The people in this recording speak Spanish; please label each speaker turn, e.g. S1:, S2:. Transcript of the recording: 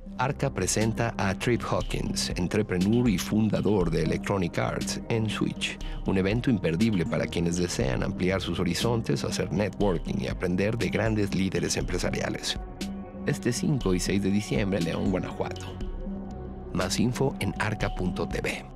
S1: Arca presenta a Trip Hawkins, entrepreneur y fundador de Electronic Arts, en Switch, un evento imperdible para quienes desean ampliar sus horizontes, hacer networking y aprender de grandes líderes empresariales. Este 5 y 6 de diciembre, León, Guanajuato. Más info en arca.tv.